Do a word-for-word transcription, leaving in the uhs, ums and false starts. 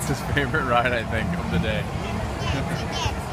That's his favorite ride, I think, of the day.